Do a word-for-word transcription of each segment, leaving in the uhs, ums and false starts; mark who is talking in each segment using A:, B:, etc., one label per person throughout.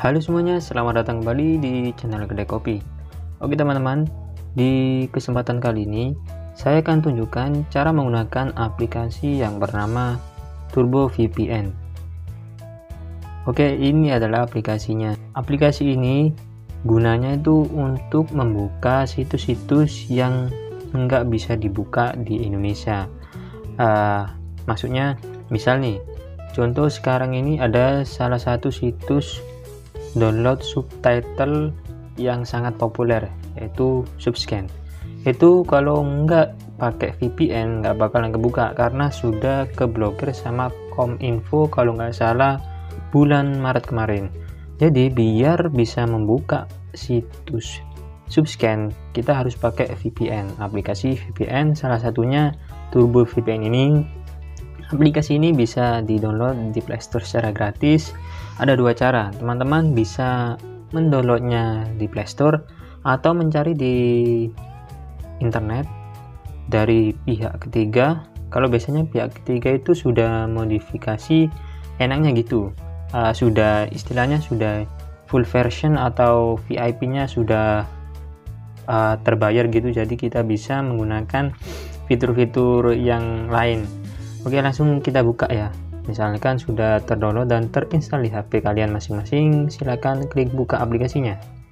A: Halo semuanya, selamat datang kembali di channel Kedai Kopi. Oke teman-teman, di kesempatan kali ini saya akan tunjukkan cara menggunakan aplikasi yang bernama Turbo V P N. Oke, ini adalah aplikasinya. Aplikasi ini gunanya itu untuk membuka situs-situs yang nggak bisa dibuka di Indonesia. Uh, maksudnya, misal nih, contoh sekarang ini ada salah satu situs download subtitle yang sangat populer, yaitu Subscan. Itu kalau nggak pakai V P N nggak bakalan kebuka karena sudah keblokir sama Kominfo kalau nggak salah bulan Maret kemarin. Jadi biar bisa membuka situs Subscan, kita harus pakai V P N. Aplikasi V P N salah satunya Turbo V P N ini. Aplikasi ini bisa di-download di Play Store secara gratis. Ada dua cara, teman-teman bisa mendownloadnya di Play Store atau mencari di internet dari pihak ketiga. Kalau biasanya pihak ketiga itu sudah modifikasi, enaknya gitu, uh, sudah istilahnya sudah full version atau V I P-nya sudah uh, terbayar gitu, jadi kita bisa menggunakan fitur-fitur yang lain. Oke, langsung kita buka ya. Misalkan sudah terdownload dan terinstall di H P kalian masing-masing, silakan klik buka aplikasinya.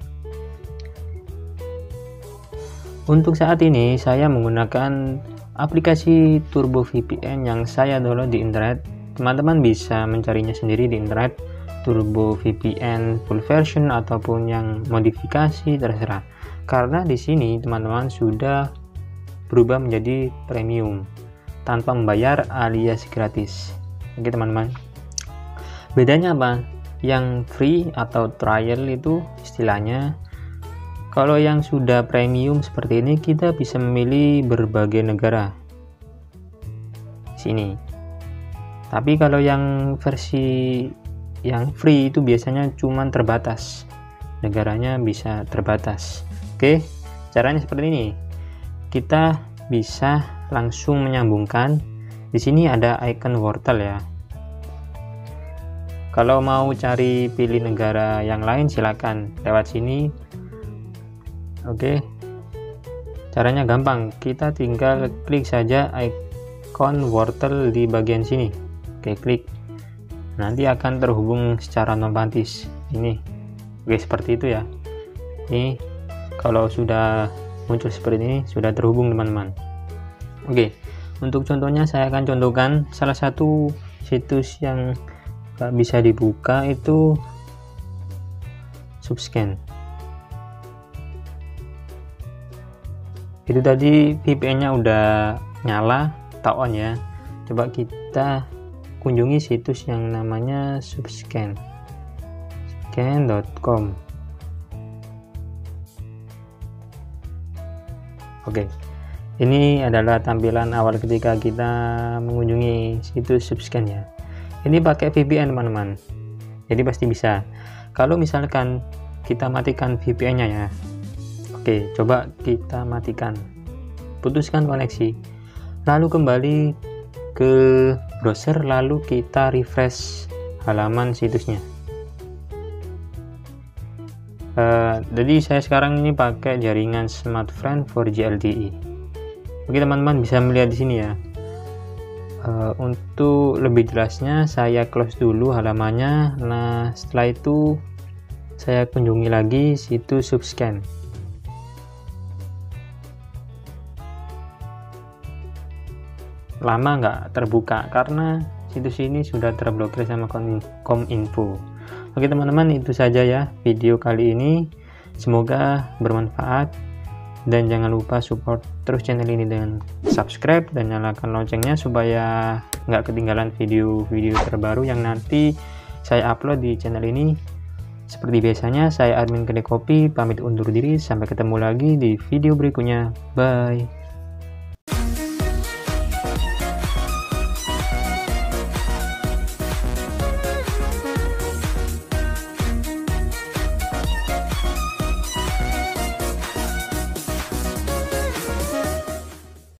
A: Untuk saat ini saya menggunakan aplikasi Turbo V P N yang saya download di internet. Teman-teman bisa mencarinya sendiri di internet, Turbo V P N full version ataupun yang modifikasi, terserah. Karena di sini teman-teman sudah berubah menjadi premium tanpa membayar alias gratis. Oke teman-teman, bedanya apa? Yang free atau trial itu istilahnya, kalau yang sudah premium seperti ini kita bisa memilih berbagai negara sini. Tapi kalau yang versi yang free itu biasanya cuma terbatas, negaranya bisa terbatas. Oke, caranya seperti ini. Kita bisa langsung menyambungkan. Di sini ada icon wortel ya. Kalau mau cari pilih negara yang lain silakan lewat sini. Oke, caranya gampang, kita tinggal klik saja icon wortel di bagian sini. Oke, klik, nanti akan terhubung secara otomatis ini. Oke, seperti itu ya. Ini kalau sudah muncul seperti ini sudah terhubung teman-teman. Oke, untuk contohnya saya akan contohkan salah satu situs yang gak bisa dibuka itu Subscan. Itu tadi V P N-nya udah nyala, tak on ya. Coba kita kunjungi situs yang namanya Subscan, subscan dot com. Oke. Ini adalah tampilan awal ketika kita mengunjungi situs Subscan ya. Ini pakai V P N teman-teman, jadi pasti bisa. Kalau misalkan kita matikan V P N-nya ya. Oke, coba kita matikan, putuskan koneksi, lalu kembali ke browser, lalu kita refresh halaman situsnya. Uh, jadi saya sekarang ini pakai jaringan Smartfren four G L T E. Oke teman-teman, bisa melihat di sini ya. Uh, untuk lebih jelasnya saya close dulu halamannya. Nah setelah itu saya kunjungi lagi situs Subscan. Lama nggak terbuka karena situs ini sudah terblokir sama Kominfo. Oke teman-teman, itu saja ya video kali ini. Semoga bermanfaat. Dan jangan lupa support terus channel ini dengan subscribe dan nyalakan loncengnya supaya nggak ketinggalan video-video terbaru yang nanti saya upload di channel ini. Seperti biasanya, saya admin Kedai Kopi pamit undur diri. Sampai ketemu lagi di video berikutnya. Bye.